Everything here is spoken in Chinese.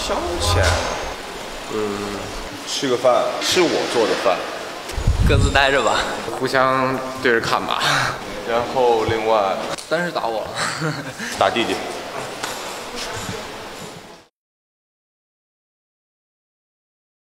消遣，吃个饭，吃我做的饭， 各自待着吧， 互相对着看吧。 然后另外但是打我了， 打弟弟。